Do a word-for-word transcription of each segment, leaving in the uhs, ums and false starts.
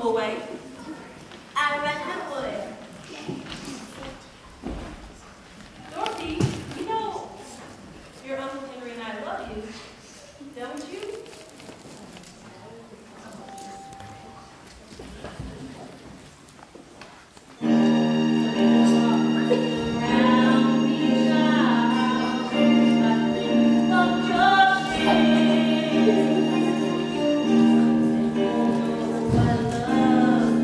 away. I reckon it would. Dorothy, you know your Uncle Henry and I love you, don't you? I love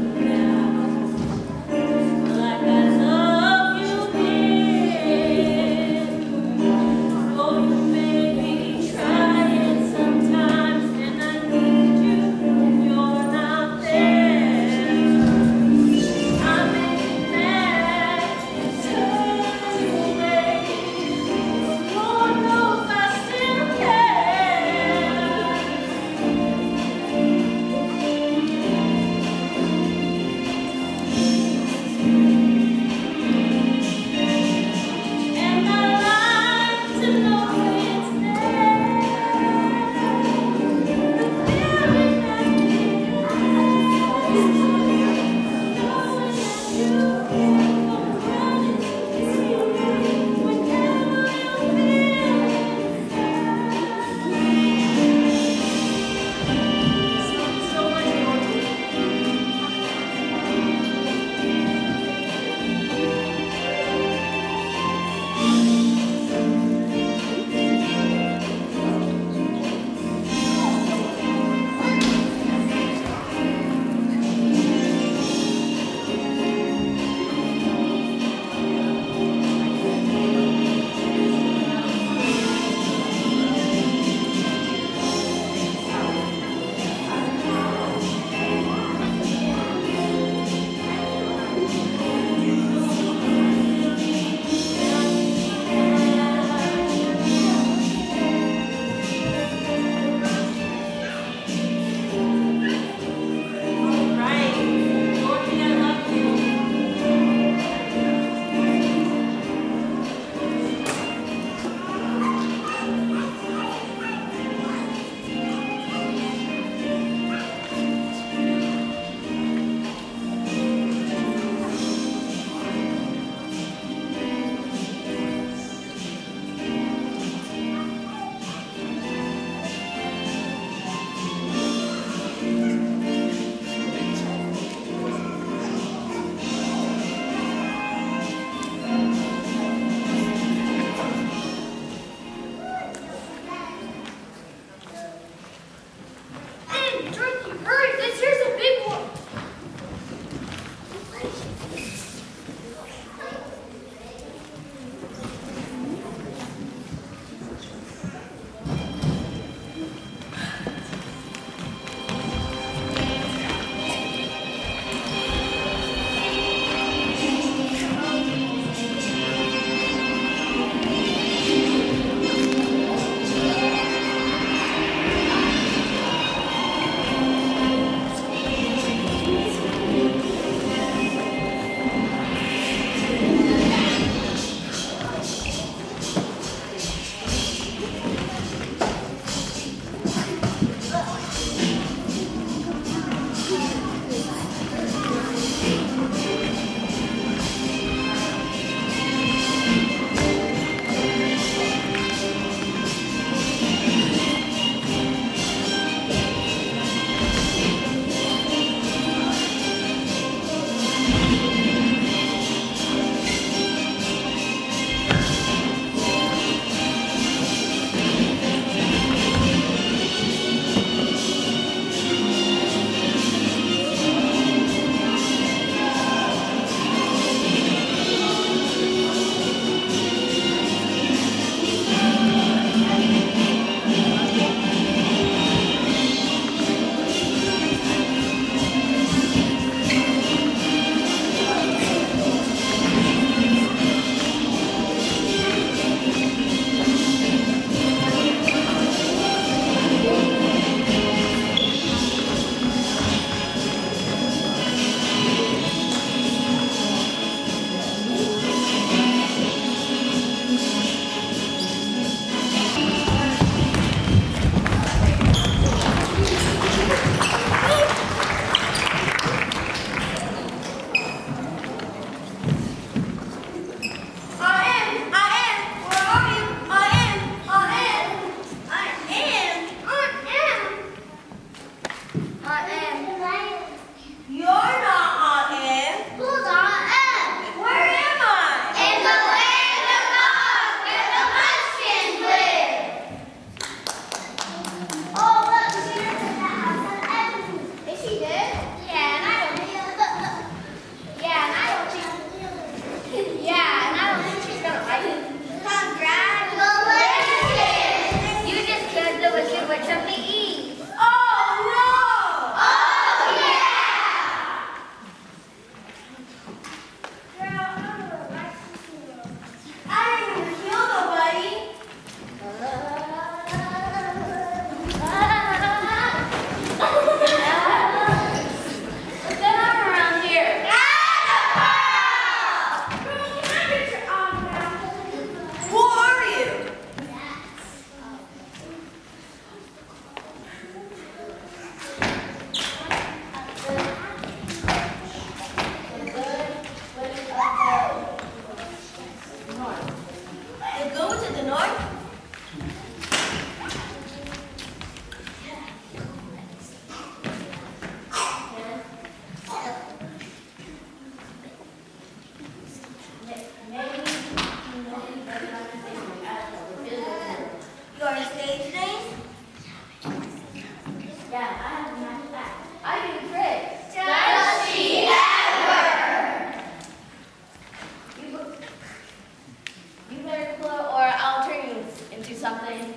I do tricks. Does she ever? You, you better clue or I'll turn you into something.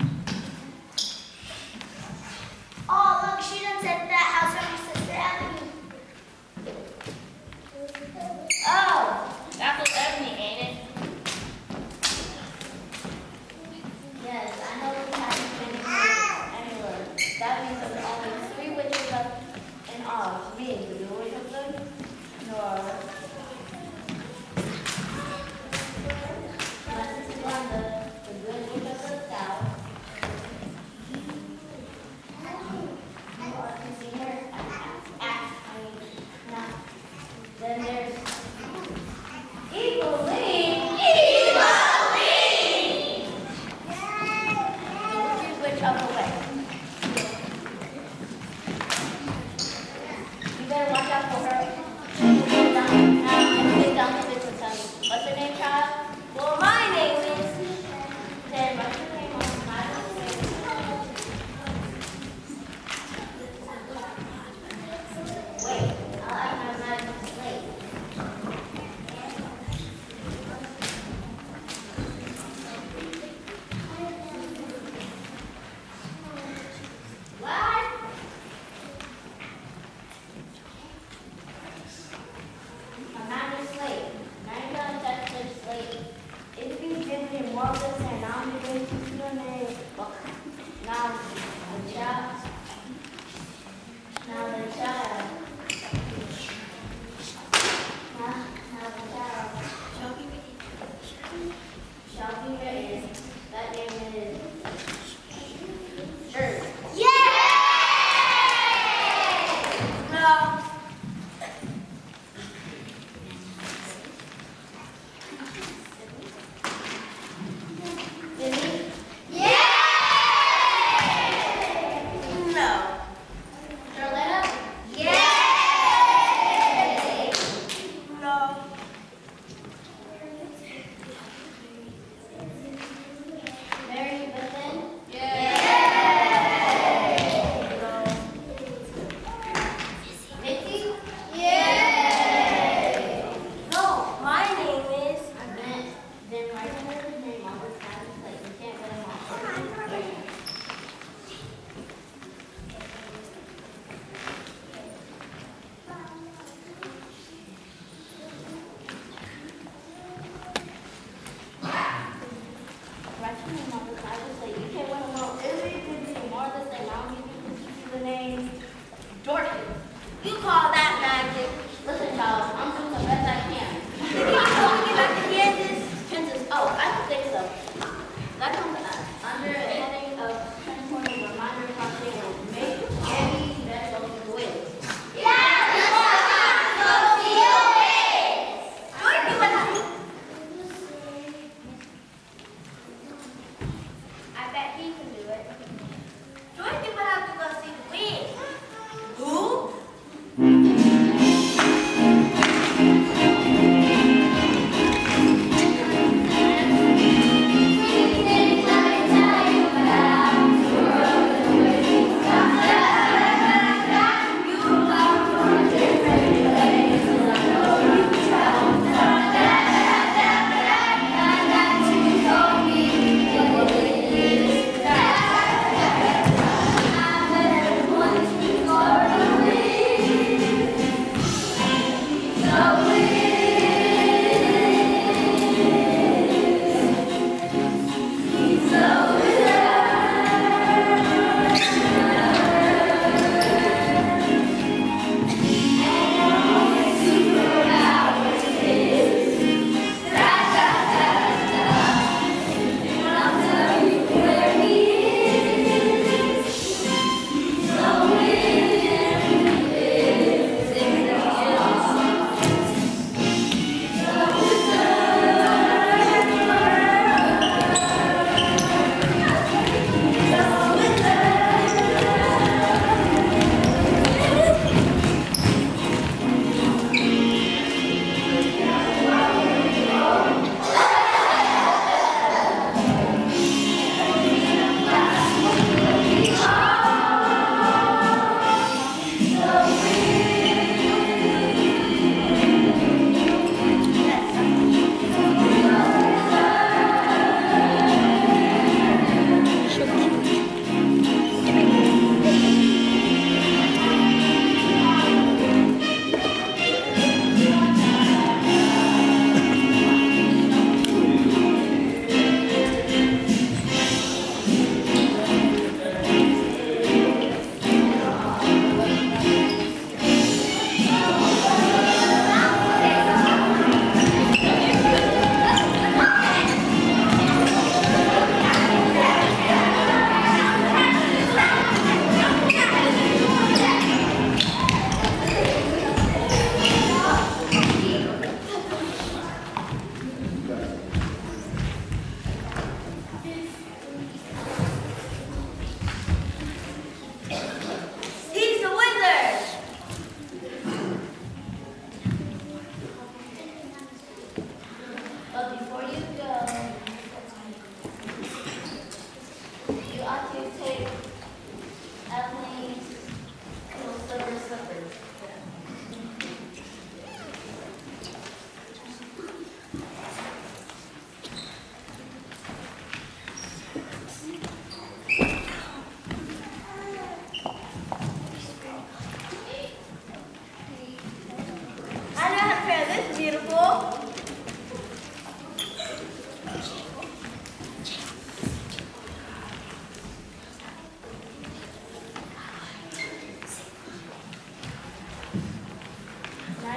Oh, look, she done said that house on your sister Avenue. Oh, that's what Ebony, ain't it? Yes, I know we haven't been anywhere. That means there's only three witches left in all. Me, the new witch of them, nor my sister Wanda, the good witch of the south. You are to see her act, I mean, not. Then there's Eveline. Eveline! The wicked witch of the west. You better watch out for her. Sit down. Now, sit down and listen to me. What's your name, child? Well, my name is. Then what's your name on my list? Wait, I'll add my magic slate. What? A magic slate. Now you're gonna touch this slate. If you give me more of this and now I'm going to see your name. Now the child. Now the child. Now, now the child. Shall be written. That name is Earth. Yay! No. Billy? Yay! No. Charlotta? Yay! No. Mary Bethany? Yay! Vicky? Yay! No, my name is. Then, then write her name on this kind of plate. You can't get them all. Write your name on this kind of plate. You can't win them all. If you can do more of this, then I'll give you the name Dorothy. You call that magic? Listen, child, I'm doing the best I can. Did you tell me about the Kansas? Kansas, oh, I don't think so. That comes uh, under a heading of transporting reminder of how they will make any best of the wins. Yeah, let's go see you win. Dorothy, what happened? I bet he can do it. Dorothy would have to go see the win. Who?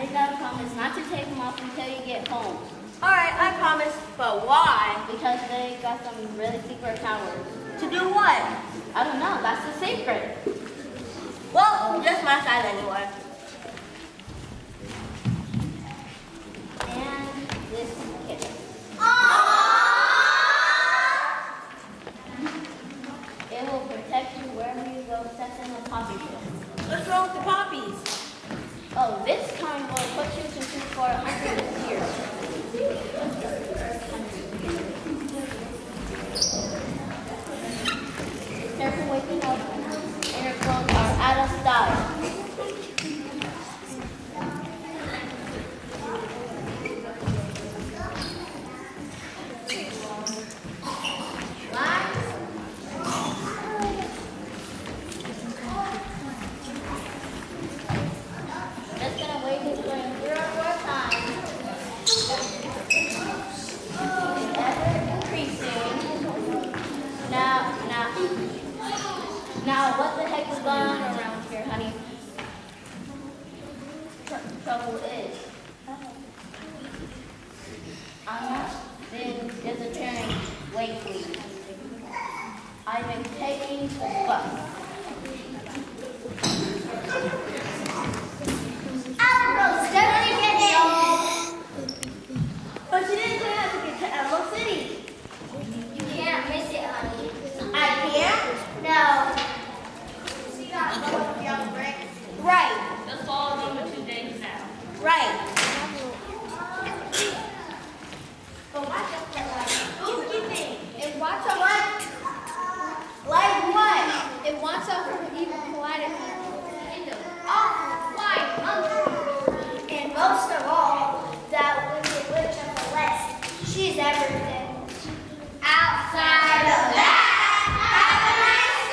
you gotta promise not to take them off until you get home. Alright, I promise, but why? Because they got some really secret powers. To do what? I don't know, that's the secret. Well, just my side anyway. And this kid. It will protect you wherever you go, except in the poppy field. What's wrong with the poppies? Oh, this kind will put you to sleep for a hundred years. Careful waking up, and your clothes are out of style. Just gonna wait this for zero more time. Ever increasing. Now, now, now, what the heck is going on around here, honey? Tr- trouble is, I'm not been disappearing lately. I've been taking the bus. But you didn't have to get to Emerald City. You can't miss it, honey. I can't? No. She got both of y'all bricks. Right. That's all number two days now. Right. But watch out for like Spooky thing. and watch out what? Like what? And watch out for even quieter people. Oh, why? Um, And most of all, that wicked witch of the West, she's everything. Outside of that, have a nice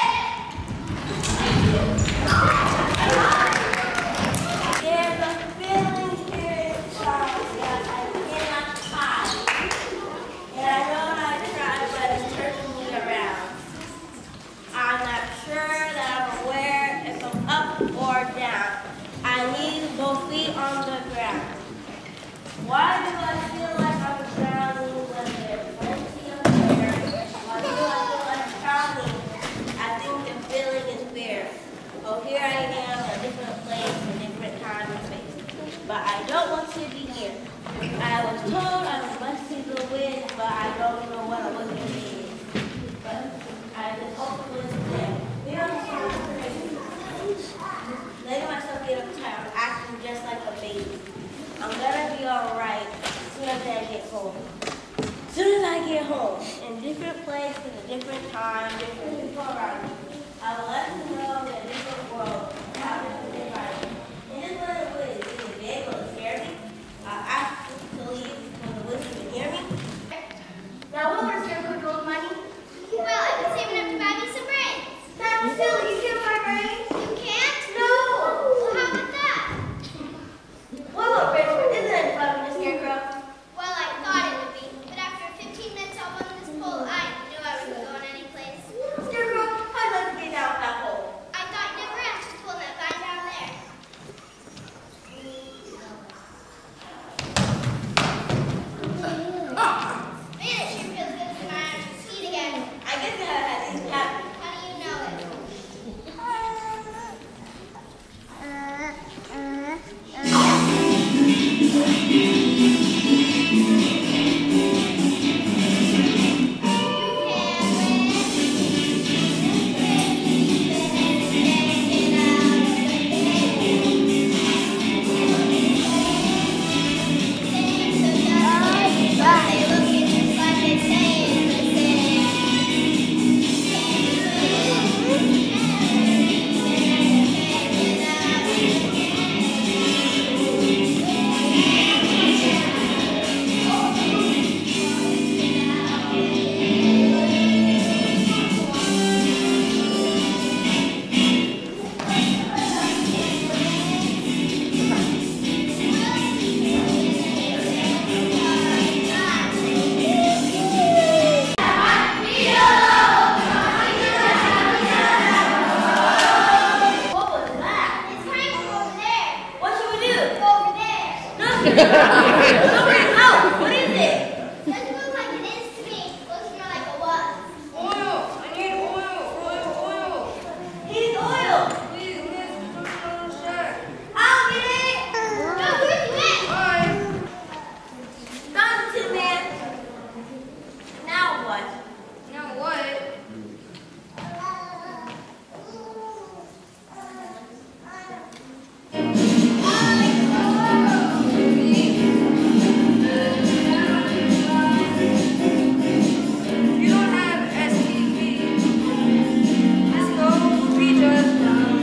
day. There's a feeling here inside that I cannot hide. And I know I try, but it's turning me around. I'm not sure that I'm aware if I'm up or down. I need both feet on the ground. Why do I feel like I'm drowning when there's plenty of air? Why do I feel like I'm drowning? I think the feeling is fair. Oh, here I am at a different place, a different time and space. But I don't want to be here. I was told I was blessed to the wind, but I don't know what a wind is. But I just hope it was there. Letting myself get uptight, I'm acting just like a baby. I'm gonna be alright as soon as I get home. As soon as I get home, in different place, in a different time, different people around me, I will let them know that a different world, how different environment. In this little woods, is it big or scare me? I'll ask them to leave when the woods can hear me. Now, what was your good old money? Well, I've been saving up to buy me some brains. That's silly, you can't buy brains. You can't? No! Well, how about that? What about brains? Isn't it fun with a scarecrow? Well, I thought it would be, but after fifteen minutes on one of this pole, I knew I wasn't going anyplace. out. What is it? Doesn't look like it is to me. Looks more like a what? Oil. I need oil. Oil. Oil. He needs oil. Please, miss, put it on the shirt. I'll get it. No, where's the man? Bye. Found the tin man. Now what? Now what? You don't have S T V. Let's go be just down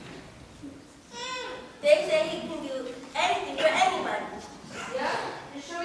They say he can do anything for anybody. Yeah? You sure?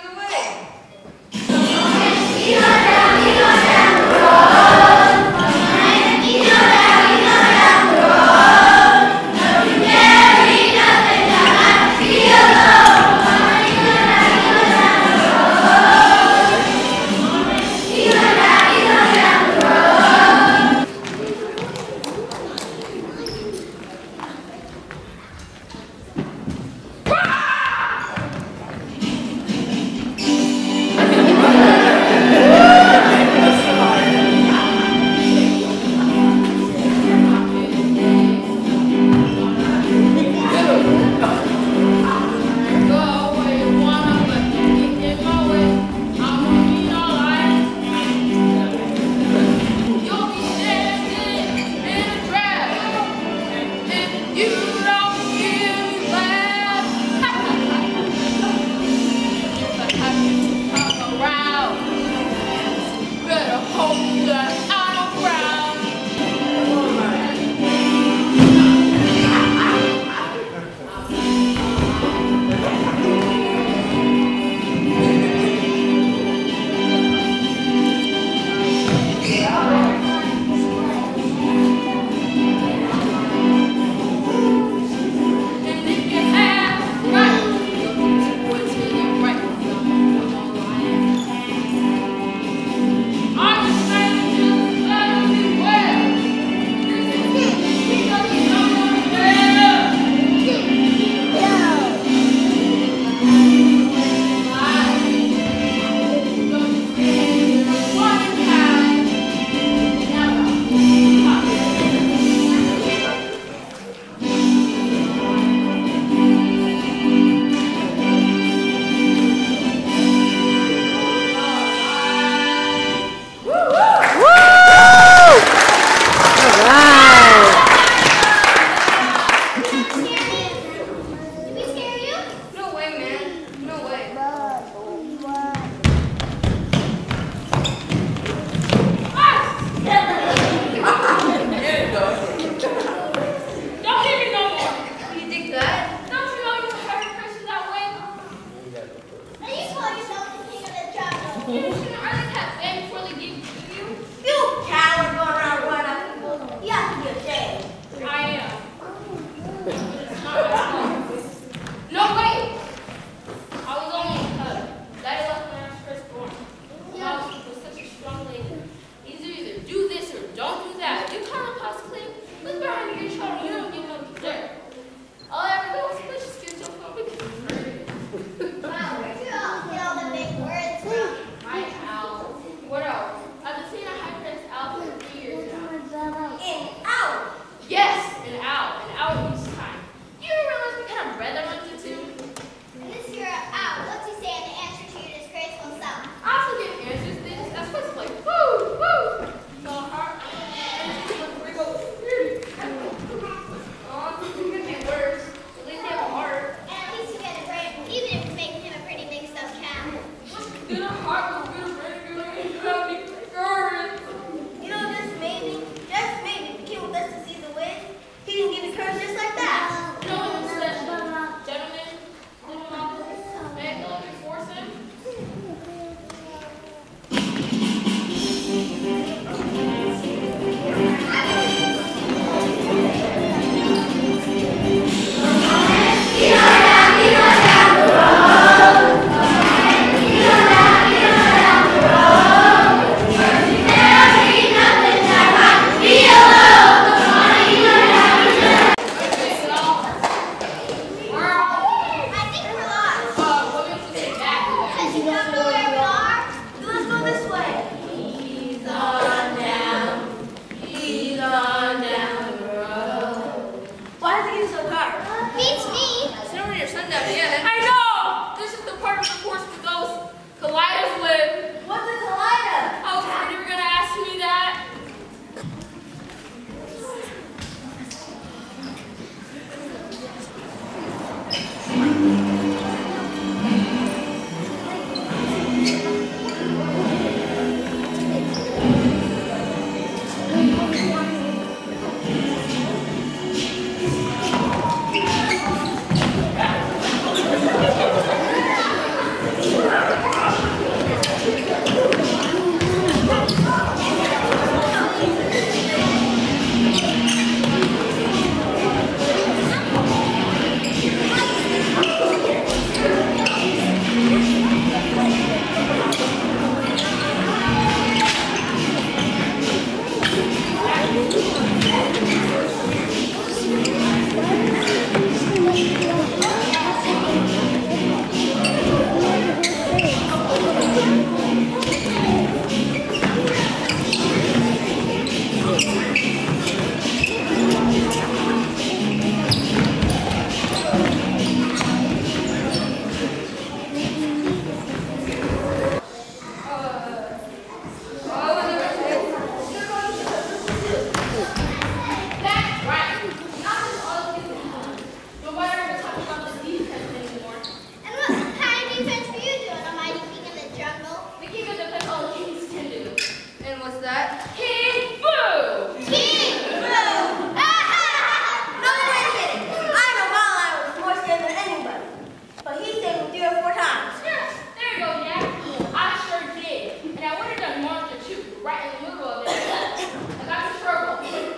Are they kept bang before they give you? You coward going around running out people. You have to be ashamed. I am. But it's not my fault. No, wait! I was only uh, daddy left when I was first born. Mom was such a strong lady. Either either do this or don't do that. If you call a possibly, look behind your shoulder. You don't give them dessert. All I ever do is push skin so far we can hurt it. Wow, where'd you all get all the big words from? My owl. What else? I've been seeing a high-priced owl for three years now. An owl. Yes, an owl. An owl each time. Do you realize what kind of bread I runs into? And this year out, what's he saying to answer to your disgraceful self? I also get answers to things that's supposed to like, woo, woo. So hard. And we go, oh, it could be worse. At least they have a heart. And at least you get a brain, even if you're making him a pretty big stuffed cat. Get a heart, we'll get a brain, get a brain, get a brain. You know, just maybe, just maybe, if the kid with us to see the win, he can give you courage just like that. No one said, gentlemen, little mama, may I go and force him? I think we're lost. Uh, what makes you say that? Because you don't know where we are. Let's go this way. He's on down, he's on down the road. Why does it get so dark? Beats me. It's nowhere near sundown yet. I know! This is the part of the course where those colliders live. What's a collider? I was afraid you were gonna ask me that. That's right. Not just all of you. Nobody ever talks about the defense anymore. And what kind of defense were you doing, almighty king of the jungle? The king of defense all kings can do. And what's that? King Boo! King! Boo! No, wait a minute. I know my line was more scared than anybody. But he stayed with three or four times. Yes, there you go, Jack. I sure did. And I would have done more than two right in the middle of it. I got the purple.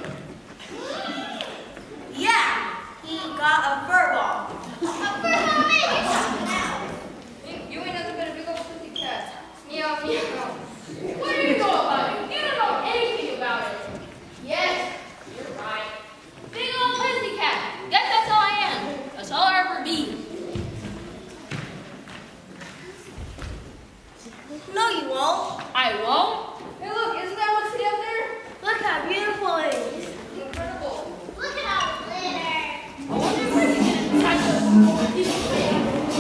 Yeah, he got a fur ball. Of course, I'm made you something else. You ain't nothing but a big old pussy cat. Meow, meow. What do you know about it? You don't know anything about it. Yes, you're right. Big old pussy cat. Guess that's all I am. That's all I'll ever be. No, you won't. I won't. Hey, look, isn't that what's up there? Look how beautiful it is. Incredible. Look at all the glitter. I wonder if I can get inside the piece of cake.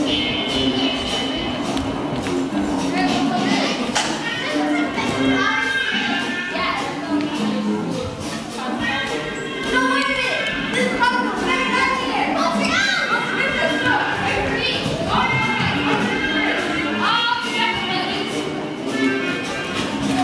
Hey, what's up there? This is a big flower. Yeah, it's so No, wait a minute. This is probably the very last here. What's it on? Oh, definitely.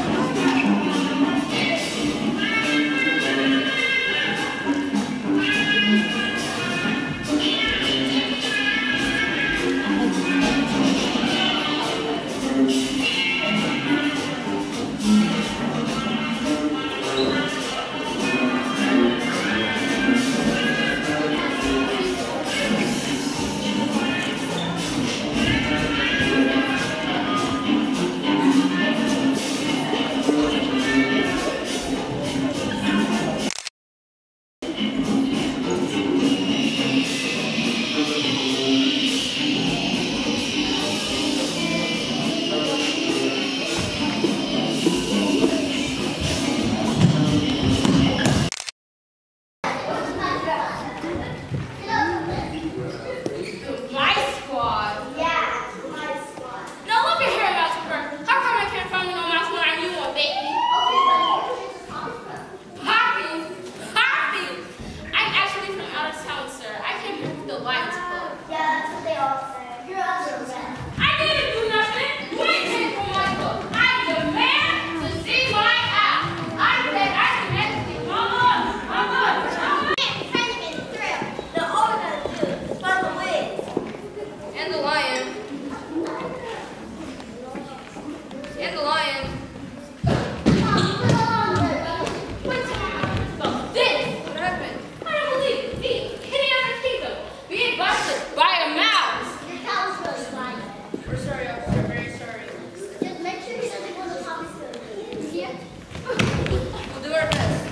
sorry, officer. Very sorry. Just make sure he doesn't go to Tommy's food. Yeah. We'll do our best.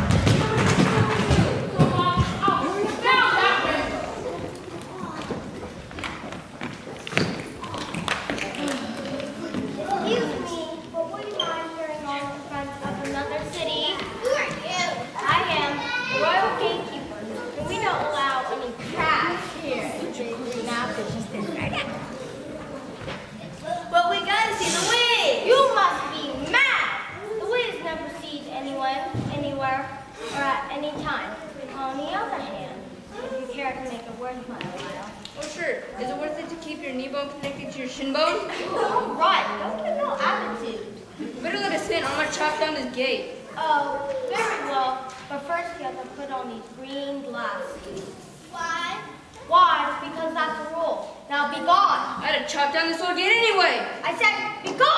Excuse me, but would you mind hearing all in front of another city? Who are you? I am the royal gatekeeper, and we don't allow any trash here. Now, could you stand right up? But we gotta see the wig. You must be mad! The wiz never sees anyone, anywhere, or at any time. On the other hand, if you care to make it worth my while. Oh, sure. Is it worth it to keep your knee bone connected to your shin bone? Oh, right, don't get no attitude. Better let us in, or I'm gonna chop down this gate. Oh, very well, but first you have to put on these green glasses. Why? Why? Because that's the rule. Now be gone. I had to chop down this old gate anyway. I said, be gone!